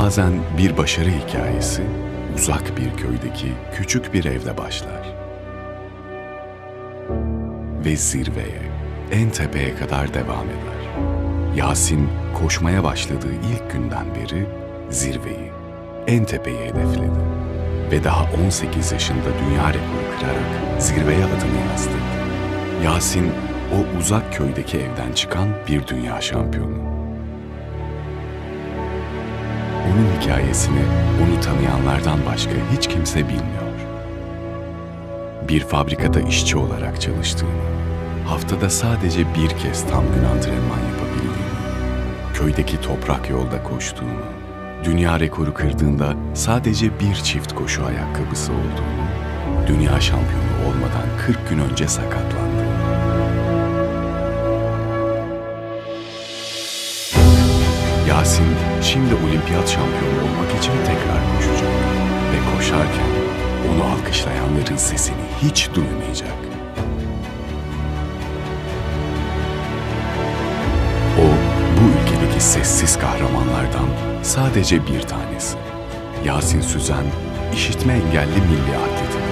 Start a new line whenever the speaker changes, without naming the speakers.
Bazen bir başarı hikayesi uzak bir köydeki küçük bir evde başlar. Ve zirveye, en tepeye kadar devam eder. Yasin koşmaya başladığı ilk günden beri zirveyi, en tepeyi hedefledi. Ve daha 18 yaşında dünya rekoru kırarak zirveye adını yazdı. Yasin o uzak köydeki evden çıkan bir dünya şampiyonu. Onun hikayesini onu tanıyanlardan başka hiç kimse bilmiyor. Bir fabrikada işçi olarak çalıştığını, haftada sadece bir kez tam gün antrenman yapabildiğini, köydeki toprak yolda koştuğunu, dünya rekoru kırdığında sadece bir çift koşu ayakkabısı olduğunu, dünya şampiyonu olmadan 40 gün önce sakatlandığını. Yasin şimdi olimpiyat şampiyonu olmak için tekrar koşacak ve koşarken onu alkışlayanların sesini hiç duymayacak. O, bu ülkedeki sessiz kahramanlardan sadece bir tanesi. Yasin Süzen, işitme engelli milli atleti.